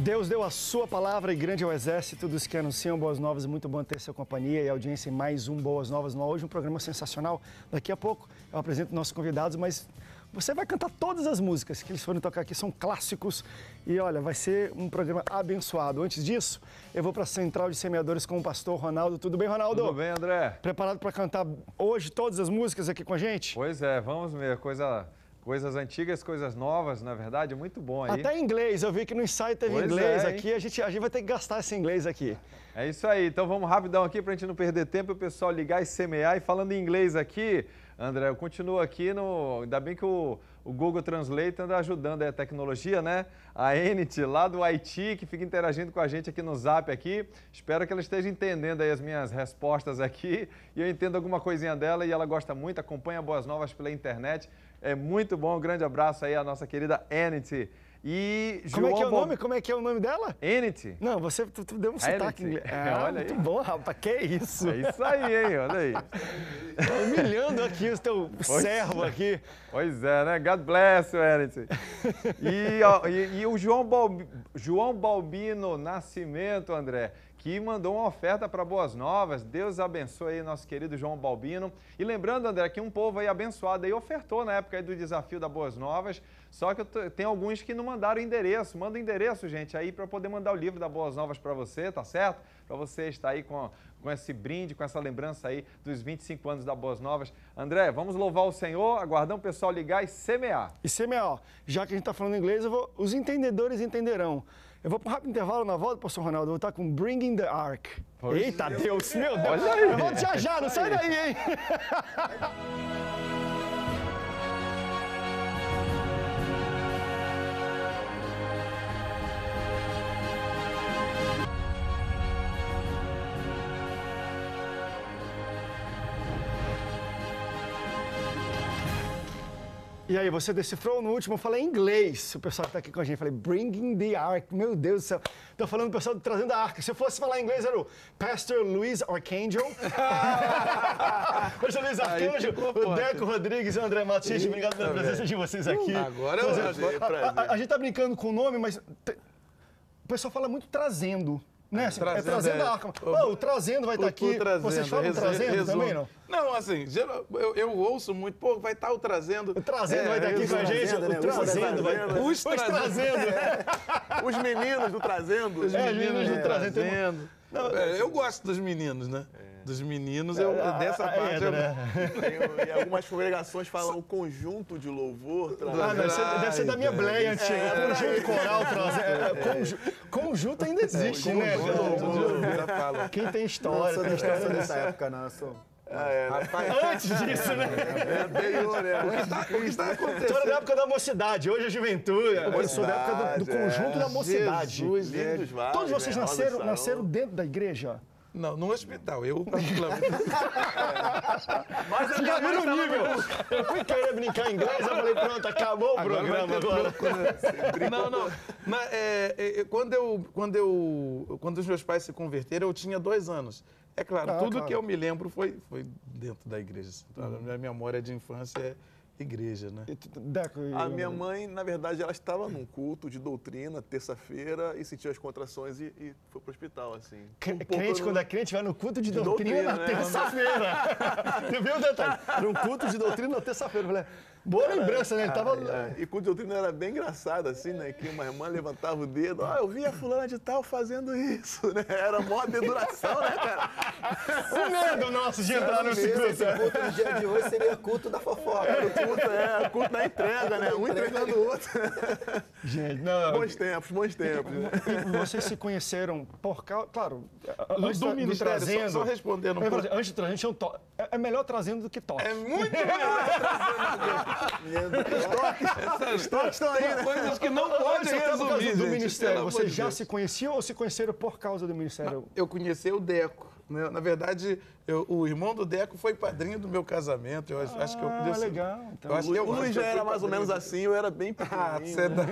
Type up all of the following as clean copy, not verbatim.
Deus deu a sua palavra e grande é o exército dos que anunciam boas novas. Muito bom ter sua companhia e audiência em mais um Boas Novas. Hoje um programa sensacional. Daqui a pouco eu apresento nossos convidados, mas você vai cantar todas as músicas que eles foram tocar aqui, são clássicos. E olha, vai ser um programa abençoado. Antes disso, eu vou para a Central de Semeadores com o pastor Ronaldo. Tudo bem, Ronaldo? Tudo bem, André? Preparado para cantar hoje todas as músicas aqui com a gente? Pois é, vamos ver. Coisas antigas, coisas novas, na verdade, muito bom aí. Até em inglês, eu vi que no ensaio teve inglês aqui, a gente vai ter que gastar esse inglês aqui. É isso aí, então vamos rapidão aqui para a gente não perder tempo, o pessoal ligar e semear. E falando em inglês aqui, André, eu continuo aqui ainda bem que o Google Translate anda ajudando a tecnologia, né? A Enit, lá do Haiti, que fica interagindo com a gente aqui no Zap aqui. Espero que ela esteja entendendo aí as minhas respostas aqui e eu entendo alguma coisinha dela e ela gosta muito, acompanha Boas Novas pela internet. É muito bom, um grande abraço aí à nossa querida Enit. E Como é que é o nome? Como é que é o nome dela? Enit. Não, você tu deu um sotaque inglês. Olha muito aí. bom, rapaz. Que isso? É isso aí, hein? Olha aí. Tá humilhando aqui o teu servo aqui. Pois é, né? God bless you, Enit. E o João Balbino Nascimento, André, que mandou uma oferta para Boas Novas. Deus abençoe aí nosso querido João Balbino. E lembrando, André, que um povo aí abençoado aí ofertou na época aí do desafio da Boas Novas, só que tem alguns que não mandaram endereço. Manda o endereço, gente, aí para poder mandar o livro da Boas Novas para você, tá certo? Para você estar aí com esse brinde, com essa lembrança aí dos 25 anos da Boas Novas. André, vamos louvar o Senhor, aguardando o pessoal ligar e semear. E semear, ó, já que a gente está falando inglês, os entendedores entenderão. Eu vou para um rápido intervalo na volta, pastor Ronaldo, eu vou estar com Bringing the Ark. Eita Deus, meu Deus. Olha aí. Eu volto já, não sai daí, hein? E aí, você decifrou no último, eu falei em inglês, o pessoal que está aqui com a gente, eu falei, Bringing the Ark, meu Deus do céu. Estou falando do pessoal trazendo a arca. Se eu fosse falar em inglês, era o Pastor Luiz Archangel. Pastor Luiz Archangel, o Deco Rodrigues e o André Matos. Gente, obrigado pela presença de vocês aqui. Agora a gente está brincando com o nome, mas o pessoal fala muito trazendo. Né? Assim, trazendo a arca. O trazendo vai estar aqui. Vocês falam trazendo também, não? Não, assim, eu ouço muito, pô, vai estar o trazendo. O trazendo vai estar aqui com a gente. O trazendo vai estar. Os trazendo. Os meninos do trazendo. Os meninos do trazendo. Eu gosto dos meninos, né? Dos meninos, dessa parte E algumas congregações falam conjunto de louvor. Deve ser da minha bleia antiga. Conjunto coral, conjunto ainda existe, né? Quem tem história, tem história dessa época, não. Antes disso, né? O que está acontecendo? História da época da mocidade, hoje é juventude. Eu sou da época do conjunto da mocidade. Todos vocês nasceram dentro da igreja? Não, no hospital, eu particularmente. Mas já viram o nível. Eu fui querer brincar em inglês, eu falei, pronto, acabou o programa agora. Não. Quando os meus pais se converteram, eu tinha 2 anos. É claro, tudo que eu me lembro foi dentro da igreja. A minha memória de infância é igreja, né? A minha mãe, na verdade, ela estava num culto de doutrina, terça-feira, e sentiu as contrações e foi pro hospital, assim. Quando é crente, vai no culto de doutrina na terça-feira. Você viu o detalhe? Era um culto de doutrina na terça-feira. Boa lembrança, né? Ele tava... E culto de doutrina era bem engraçado, assim, né? Que uma irmã levantava o dedo, eu vi a fulana de tal fazendo isso, né? Era mó deduração, né, cara? O medo nosso de entrar no culto. Esse culto no dia de hoje seria culto da fofoca. Culto da entrega, né? Um entregando o outro. Gente, não... Bons tempos. E vocês se conheceram por causa... Claro, antes do ministério, trazendo... só respondendo um pouco. Antes de trazendo, é melhor trazendo do que toque. É muito melhor trazendo. Os toques estão aí, né? Coisas que não pode resumir, do ministério, vocês já se conheciam ou se conheceram por causa do ministério? Eu conheci o Deco. Né? Na verdade, o irmão do Deco foi padrinho do meu casamento. Eu acho que eu podia ser... legal. Então, o Luiz já era mais ou menos assim, eu era bem pequenininho.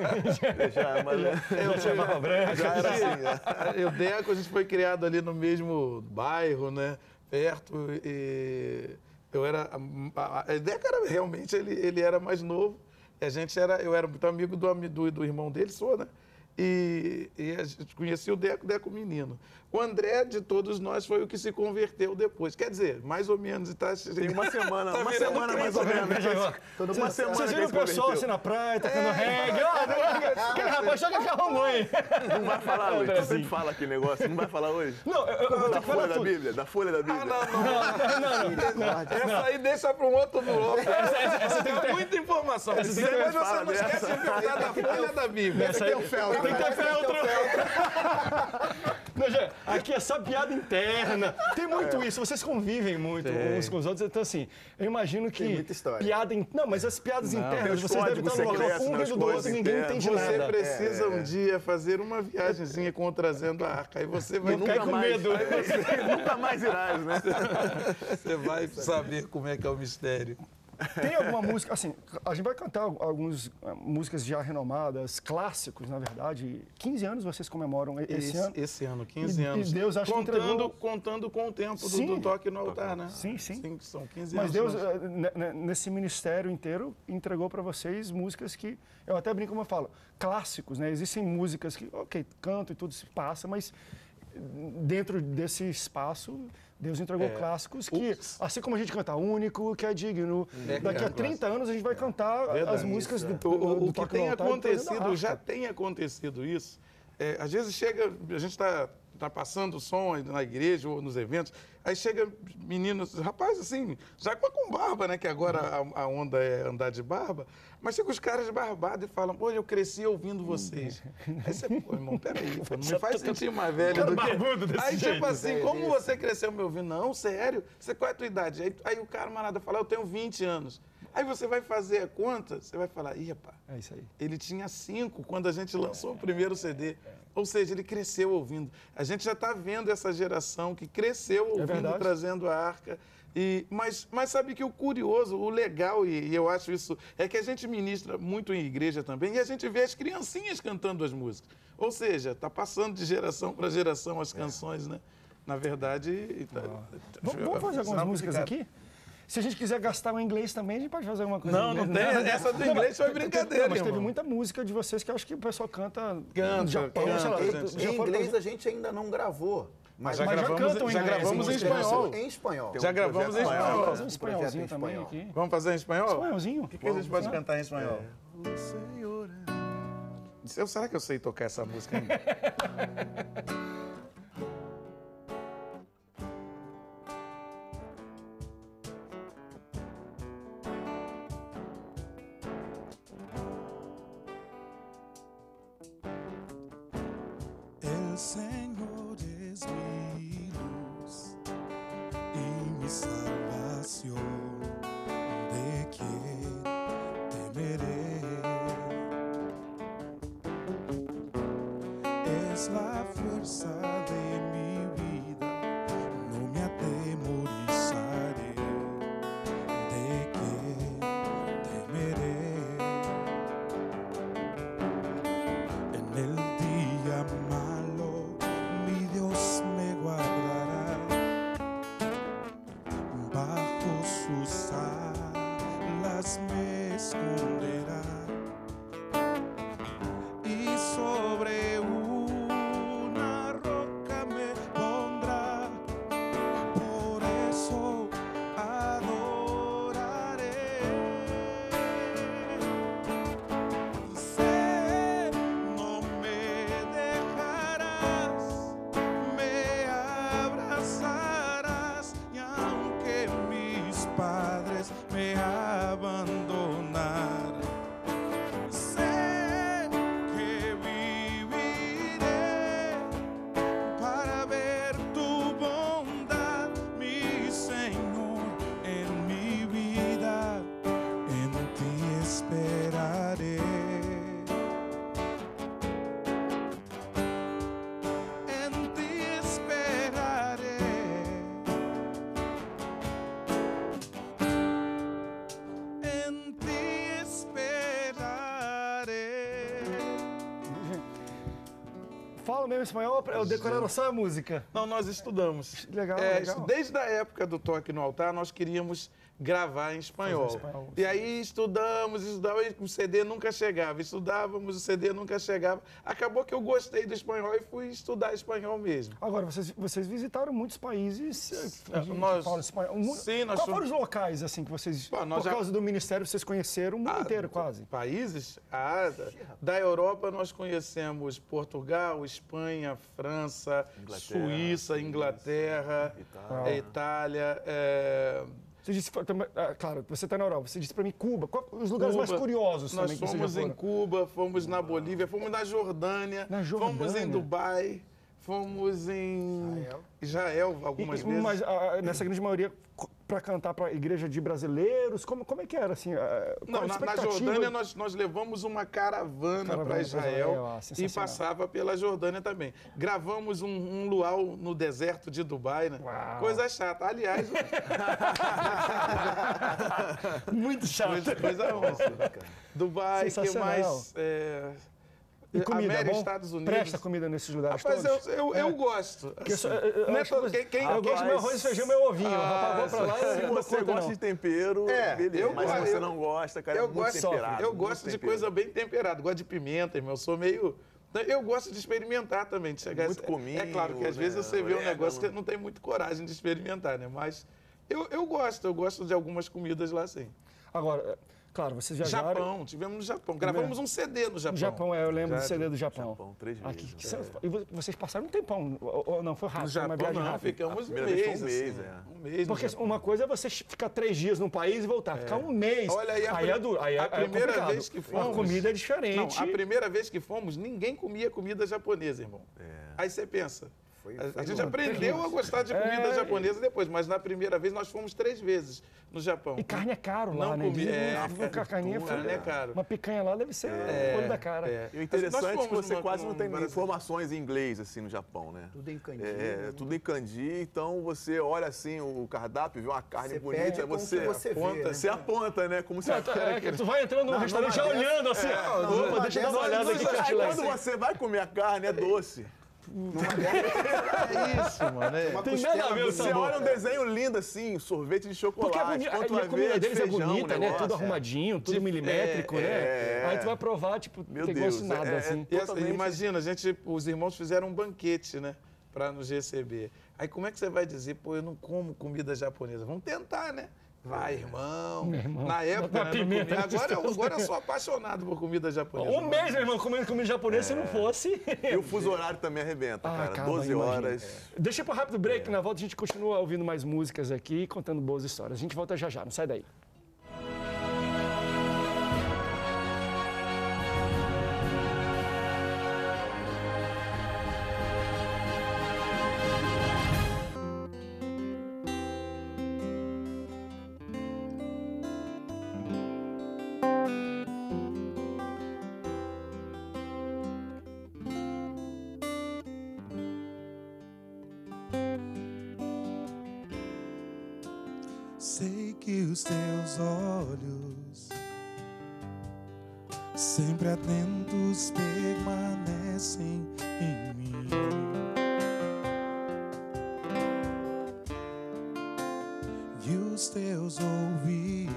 Eu chamava branco. Já era assim. O Deco, a gente foi criado ali no mesmo bairro, né? Perto. E eu era... O Deco era realmente, ele era mais novo. E eu era muito amigo do irmão dele, né? E a gente conhecia o Deco menino. O André, de todos nós, foi o que se converteu depois. Quer dizer, mais ou menos. Tem uma semana, Tá uma virando semana crente, mais ou né? menos. Uma semana Vocês que viram ele o pessoal se converteu. assim na praia, tocando reggae? Aquele rapaz, joga que arrumou aí. Não vai falar hoje, você sempre fala aquele negócio, não vai falar hoje? Não, eu tenho Da que falar folha da tudo. Bíblia, da folha da Bíblia. Essa aí deixa para um outro bloco. Essa tem que ter... Muita informação. Essa tem que ter- Mas você não esquece de perguntar da folha da Bíblia. Essa aí tem que ter feltro. Não, gente, aqui é só piada interna. Tem muito isso. Vocês convivem muito uns com os outros. Então, assim, eu imagino que... Tem muita história. Piada... Não, mas as piadas internas, os vocês devem códigos estar no local secretos, um as rindo do outro coisas e ninguém internas. entende Você nada. precisa um dia fazer uma viagemzinha com o Trazendo a Arca. Aí você vai Não cai com medo. Nunca mais irás, né? Você vai saber como é que é o mistério. Tem alguma música, assim, a gente vai cantar algumas músicas já renomadas, clássicos, na verdade. 15 anos vocês comemoram esse ano. Esse ano, 15 anos. E Deus acho que entregou... Contando com o tempo Sim. do toque no altar, né? Sim, sim. São 15 Mas anos. Deus, nesse ministério inteiro, entregou para vocês músicas que, eu até brinco como eu falo, clássicos, né? Existem músicas que, ok, canto e tudo se passa, mas dentro desse espaço, Deus entregou clássicos que, assim como a gente canta Único, que é digno, daqui a 30 anos a gente vai cantar as músicas do O que Toque tem no Altar e do Trazendo a acontecido, Arca. já tem acontecido isso. Às vezes chega, a gente está passando som na igreja ou nos eventos, aí chega meninos, rapaz, assim, já com barba, né? Que agora a onda é andar de barba, mas chega os caras barbados e falam, pô, eu cresci ouvindo vocês. Aí você, pô, irmão, peraí, pô, não me faz sentir mais velho do que... Aí, tipo assim, como você cresceu me ouvindo? Não, sério? Qual é a tua idade? Aí o camarada fala, eu tenho 20 anos. Aí você vai fazer a conta, você vai falar, ih, rapaz, É isso aí. ele tinha 5 quando a gente lançou o primeiro CD. Ou seja, ele cresceu ouvindo. A gente já está vendo essa geração que cresceu ouvindo, verdade. Trazendo a Arca. Mas sabe que o curioso, o legal, e eu acho isso, é que a gente ministra muito em igreja também, e a gente vê as criancinhas cantando as músicas. Ou seja, está passando de geração para geração as canções, né? Na verdade... Vamos fazer algumas músicas aqui? Se a gente quiser gastar o inglês também, a gente pode fazer alguma coisa. Não, em não inglês. tem. Essa do inglês foi brincadeira, Não, mas teve irmão. muita música de vocês que eu acho que o pessoal canta no Japão, canta, sei lá. gente. já Em foram inglês a gente ainda não gravou. Mas Mas já cantam em já inglês, gravamos em em espanhol. Em espanhol. Já gravamos em Vamos espanhol. fazer um espanholzinho também espanhol. aqui. Vamos fazer em espanhol? Espanholzinho? O que a gente pode cantar em espanhol? Será que eu sei tocar essa música ainda? El Señor es mi luz y mi salvación. ¿De quién temeré? Es la fuerza de mi vida, no me atemorizaré. ¿De quién temeré? En el día malo, mi Dios me guardará. Bajo sus alas me esconderá. Y sobre una roca me pondrá. Por eso adoraré. Sé, no me dejarás, me abrazarás, y aunque mis padres me abandonaran, sé que viviré para ver tu bondad, mi Señor, en mi vida, en ti esperaré. En ti esperaré. En ti esperaré. Fala mesmo espanhol, eu decoraram só a música. Não, nós estudamos. Legal, É, legal. Desde a época do Toque no Altar, nós queríamos gravar em espanhol. E aí estudamos, e o CD nunca chegava. Estudávamos, o CD nunca chegava. Acabou que eu gostei do espanhol e fui estudar espanhol mesmo. Agora, vocês visitaram muitos países que Nós- falam espanhol. Sim, nós Qual fomos- foram os locais, assim, que vocês, Pô, nós por já- causa do ministério, vocês conheceram o mundo inteiro, quase? Países? Da Europa nós conhecemos Portugal, Espanha, França, Suíça, Inglaterra, Itália. Você disse, claro, você está na Europa, você disse para mim Cuba. Os lugares mais Cuba. curiosos Nós também que vocês já fomos em foram? Cuba, fomos na Bolívia, fomos na Jordânia, Na fomos Jordânia? em Dubai, fomos em Israel algumas vezes. Mas nessa grande maioria, para cantar para a igreja de brasileiros, como é que era, assim? Não, na Jordânia nós levamos uma caravana para Israel e sensacional. passava pela Jordânia também. Gravamos um luau no deserto de Dubai, né? Uau. Coisa chata. Aliás, Muito chato. coisa ruim. Dubai, que Sensacional. mais? E comida, América, bom? Estados Unidos. Presta comida nesses lugares Rapaz, todos? eu gosto. Porque Assim, não é todo- eu gosto de meu arroz, feijão e meu ovinho. Rapaz, vou pra lá e Se não dou você conta, gosta não. de tempero, beleza. eu Mas se gosto- você não gosta, cara, é eu muito gosto, temperado. eu muito gosto de tempero. coisa bem temperada, gosto de pimenta, irmão. Eu sou meio. Eu gosto de experimentar também, de chegar. Muito cominho, É claro que às né, vezes você vê um orégano. negócio que não tem muito coragem de experimentar, né? Mas eu gosto de algumas comidas lá sim. Agora, claro, vocês viajaram... Japão, tivemos no Japão. Gravamos um CD no Japão. No Japão, eu lembro do CD do Japão. Japão, 3 vezes. E vocês passaram um tempão, ou não, foi rápido, No foi uma Japão viagem não, rápida. ficamos um primeira vez mês. foi um mês, assim, um mês no Porque Japão. uma coisa é você ficar 3 dias num país e voltar. Ficar um mês. Olha, aí é duro. Aí a primeira complicado. vez que fomos... A comida é diferente. Não, a primeira vez que fomos, ninguém comia comida japonesa, irmão. Aí você pensa... A gente aprendeu a gostar de comida japonesa depois, mas na primeira vez nós fomos 3 vezes no Japão. E carne é caro lá, Não né? comi- Carne é caro. Uma picanha lá deve ser o olho da cara. E o interessante é que você quase não tem Brasil. informações em inglês, assim, no Japão, né? Tudo em kanji. Tudo em kanji, então você olha assim o cardápio, vê uma carne Você bonita, pede aí como você que você vê, né? Você aponta, né? Como se Tu vai entrando no restaurante já olhando assim, opa, deixa eu dar uma olhada aqui. Aí quando você vai comer a carne, é doce. É isso, mano. É. Tem nada a ver o Você sabor. olha um desenho lindo assim, sorvete de Porque chocolate. quando tu a vai comida ver, deles é feijão, bonita, o né? negócio, Tudo arrumadinho, tudo milimétrico, né? Aí tu vai provar, tipo, Meu tem Deus, gosto de nada, assim. E assim, Totalmente. imagina, os irmãos fizeram um banquete, né? Pra nos receber. Aí como é que você vai dizer, pô, eu não como comida japonesa? Vamos tentar, né? Vai, irmão. Na época, na né, pimenta, não comia. Agora eu sou apaixonado por comida japonesa. Um mês, meu irmão, comendo comida japonesa, se não fosse... E o fuso horário também arrebenta, cara. acaba, 12 imagina. horas. Deixa para rápido break, na volta a gente continua ouvindo mais músicas aqui e contando boas histórias. A gente volta já já, não sai daí. Sei que os teus olhos, sempre atentos, permanecem em mim. E os teus ouvidos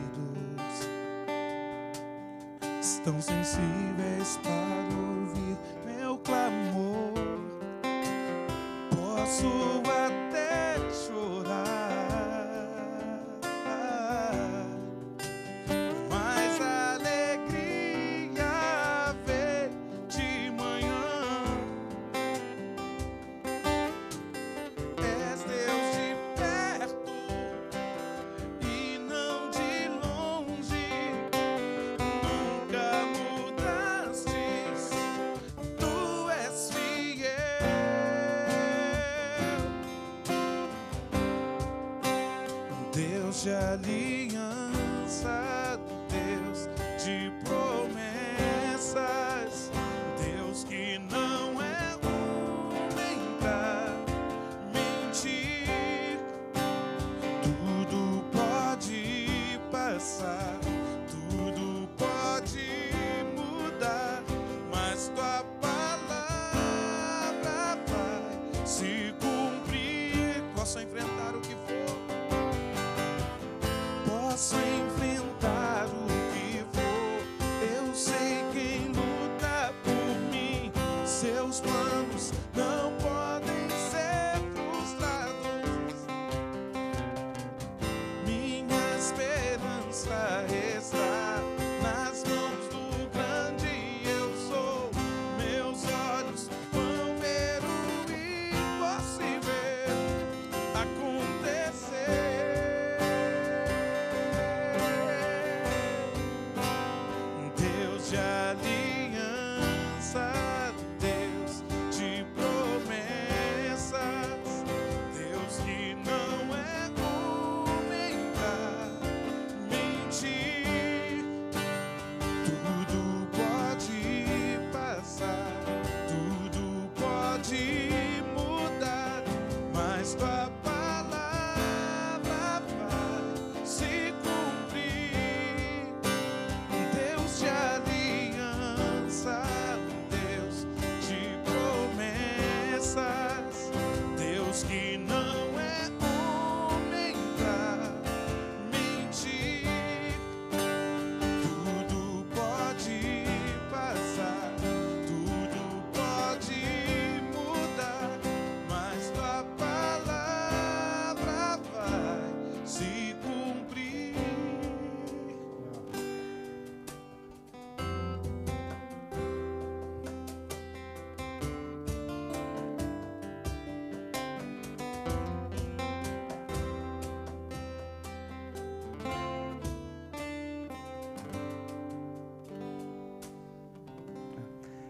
estão sensíveis para ouvir meu clamor. Posso até chorar, mas a alegria vem de manhã. És Deus de perto e não de longe. Nunca mudastes, tu és fiel. Deus de aliança, Deus de promessas, Deus que não é homem pra mentir. Tudo pode passar, tudo pode mudar, mas tua palavra vai se cumprir. Posso enfrentar o que for,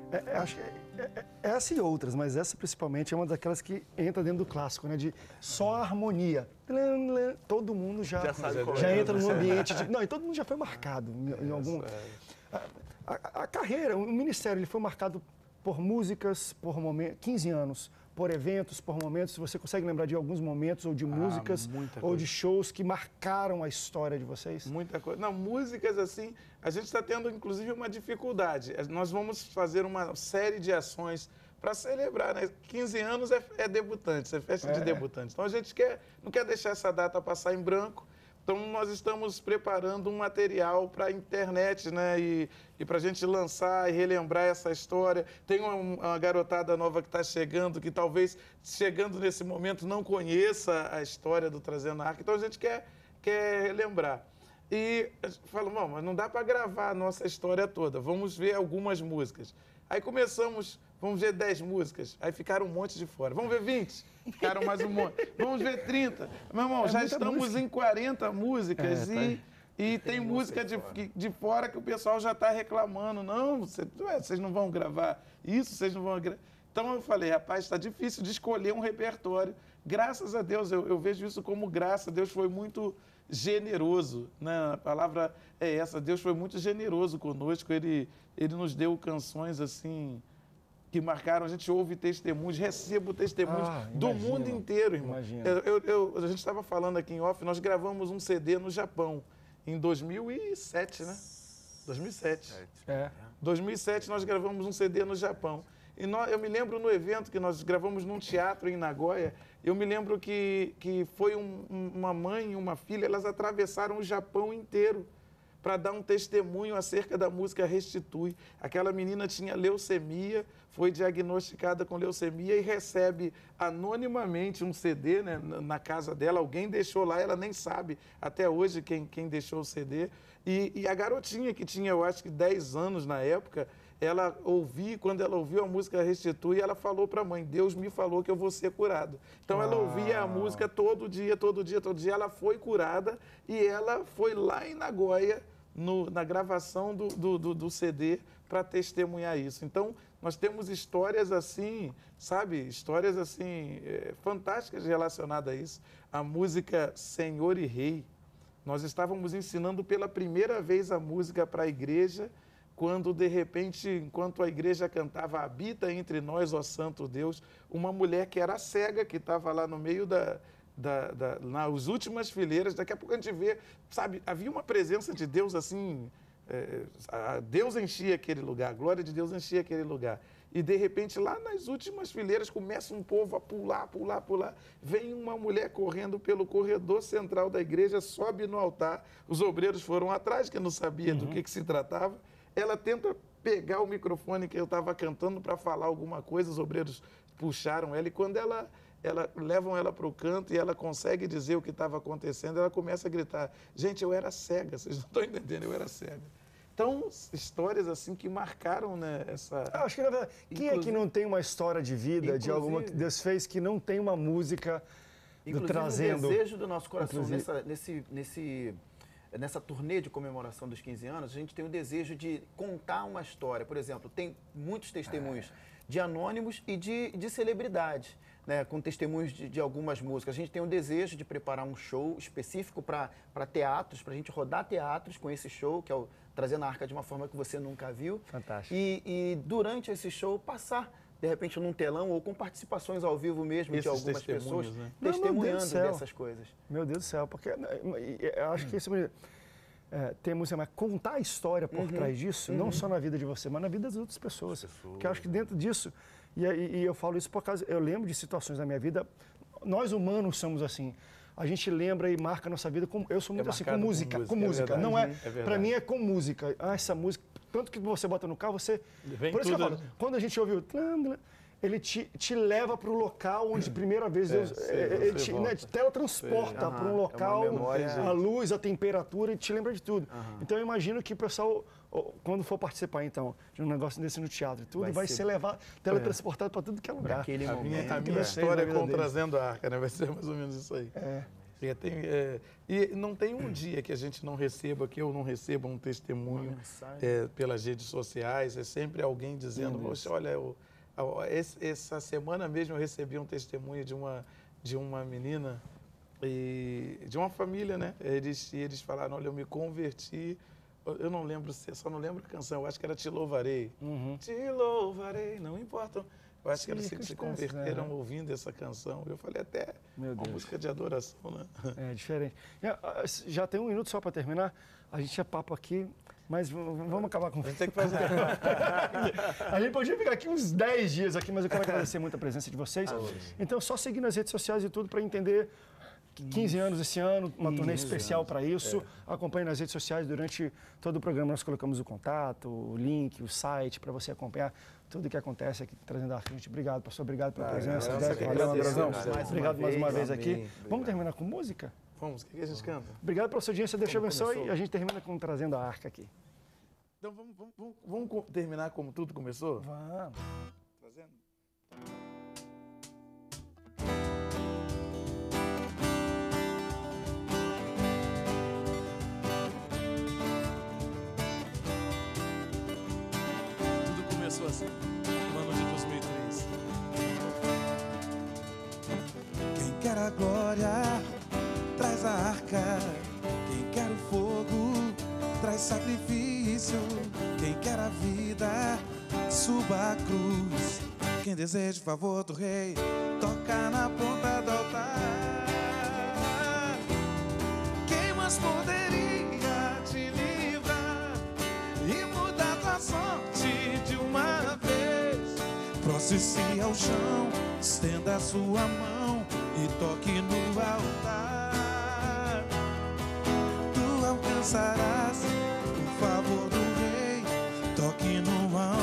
Acho que essa e outras, mas essa principalmente é uma daquelas que entra dentro do clássico, né? De só a harmonia. Todo mundo já sabe qual já é, entra né? num ambiente de... Não, e todo mundo já foi marcado em algum... A carreira, o ministério, ele foi marcado por músicas, por momentos, 15 anos, por eventos, por momentos. Você consegue lembrar de alguns momentos, ou de músicas, muita ou coisa. de shows que marcaram a história de vocês? Muita coisa. Não, músicas assim, a gente está tendo inclusive uma dificuldade. Nós vamos fazer uma série de ações para celebrar, né? 15 anos é debutantes, é festa de debutantes. Então a gente não quer deixar essa data passar em branco. Então nós estamos preparando um material para a internet, né? E para a gente lançar e relembrar essa história. Tem uma garotada nova que está chegando, que talvez chegando nesse momento não conheça a história do Trazendo a Arca. Então a gente quer relembrar. E falo, não, mas não dá para gravar a nossa história toda. Vamos ver algumas músicas. Aí começamos, vamos ver 10 músicas. Aí ficaram um monte de fora. Vamos ver 20. Ficaram mais um monte. Vamos ver 30. Meu irmão, já estamos em 40 músicas e tem música de fora que o pessoal já está reclamando. Não, vocês não vão gravar isso, vocês não vão gravar. Então eu falei, rapaz, está difícil de escolher um repertório. Graças a Deus, eu vejo isso como graça. Deus foi muito generoso, né? A palavra é essa. Deus foi muito generoso conosco. Ele nos deu canções assim que marcaram. A gente ouve testemunhos, recebo testemunhos do mundo inteiro, irmão. A gente estava falando aqui em off, nós gravamos um CD no Japão em 2007, né? 2007. 2007 nós gravamos um CD no Japão. E eu me lembro no evento que nós gravamos num teatro em Nagoya, eu me lembro que foi uma mãe e uma filha, elas atravessaram o Japão inteiro para dar um testemunho acerca da música Restitui. Aquela menina tinha leucemia, foi diagnosticada com leucemia e recebe anonimamente um CD, né, na casa dela. Alguém deixou lá, ela nem sabe até hoje quem deixou o CD. E a garotinha, que tinha, eu acho que 10 anos na época, quando ela ouviu a música Restitui, ela falou para a mãe, Deus me falou que eu vou ser curado. Então ela ouvia a música todo dia, ela foi curada e ela foi lá em Nagoya, na gravação do CD, para testemunhar isso. Então, nós temos histórias assim, sabe? Histórias assim, fantásticas relacionadas a isso. A música Senhor e Rei. Nós estávamos ensinando pela primeira vez a música para a igreja, quando, de repente, enquanto a igreja cantava Habita entre nós, ó Santo Deus, uma mulher que era cega, que estava lá no meio nas últimas fileiras, daqui a pouco a gente vê, sabe, havia uma presença de Deus assim, Deus enchia aquele lugar, a glória de Deus enchia aquele lugar. E, de repente, lá nas últimas fileiras, começa um povo a pular. Vem uma mulher correndo pelo corredor central da igreja, sobe no altar. Os obreiros foram atrás, que não sabia do que se tratava. Ela tenta pegar o microfone que eu estava cantando para falar alguma coisa, os obreiros puxaram ela, e quando levam ela para o canto e ela consegue dizer o que estava acontecendo, ela começa a gritar, gente, eu era cega, vocês não estão entendendo, eu era cega. Então, histórias assim que marcaram, né, essa... Acho que, na verdade, quem é que não tem uma história de vida, de alguma que Deus fez, que não tem uma música do trazendo... O desejo do nosso coração nessa turnê de comemoração dos 15 anos, a gente tem o desejo de contar uma história. Por exemplo, tem muitos testemunhos de anônimos e de celebridades, né, com testemunhos de algumas músicas. A gente tem o desejo de preparar um show específico para teatros, para a gente rodar teatros com esse show, que é o Trazendo a Arca de uma forma que você nunca viu. Fantástico. E durante esse show, passar, de repente, num telão ou com participações ao vivo mesmo de algumas pessoas, né? testemunhando dessas coisas. Meu Deus do céu, porque eu acho que isso... temos contar a história por trás disso, não só na vida de você, mas na vida das outras pessoas. Porque eu acho que dentro disso, e eu falo isso por causa, eu lembro de situações na minha vida, nós humanos somos assim, a gente lembra e marca a nossa vida, eu sou muito assim, com música, verdade, não é, verdade. Pra mim é com música, essa música, tanto que você bota no carro, você, Vem por isso que eu tudo, falo, quando a gente ouve o ele te leva para o local onde, primeira vez, Deus, ele te teletransporta para um local, a luz, a temperatura, e te lembra de tudo. Então, eu imagino que o pessoal, quando for participar, então, de um negócio desse no teatro e tudo, vai ser teletransportado para tudo que é lugar. Naquele momento. A minha história com Trazendo a Arca, né? Vai ser mais ou menos isso aí. E não tem um dia que a gente não receba, que eu não receba um testemunho pelas redes sociais. É sempre alguém dizendo, poxa, olha, essa semana mesmo eu recebi um testemunho de uma menina e de uma família, né? Eles falaram, olha, eu me converti. Eu não lembro, só não lembro a canção, eu acho que era Te Louvarei. Te louvarei, não importa. Eu acho que eles se converteram ouvindo essa canção. Eu falei até uma música de adoração, né? É diferente. Já tem 1 minuto só para terminar. A gente é papo aqui, mas vamos acabar com... A gente tem que fazer. A gente podia ficar aqui uns 10 dias aqui, mas eu quero agradecer muito a presença de vocês. Então, só seguir nas redes sociais e tudo para entender 15 anos esse ano, uma turnê especial para isso. Acompanhe nas redes sociais durante todo o programa. Nós colocamos o contato, o link, o site para você acompanhar tudo o que acontece aqui trazendo arte. Gente, obrigado, pastor. Obrigado pela presença. Valeu, Andrezão. Obrigado mais uma vez aqui. Vamos terminar com música? Vamos, o que a gente canta? Obrigado pela sua audiência. Deus te abençoe. E a gente termina com Trazendo a Arca aqui. Então vamos terminar como tudo começou? Vamos. Trazendo. Assim, no ano de 2003. Quem quer a glória, traz a arca. Quem quer o fogo, traz sacrifício. Quem quer a vida, suba a cruz. Quem deseja o favor do rei, toca na ponta do altar. Quem mais poderia te livrar e mudar tua sorte de uma vez? Proste-se ao chão, estenda a sua mão e toque no altar. Tu alcançarás o favor do rei, toque no altar.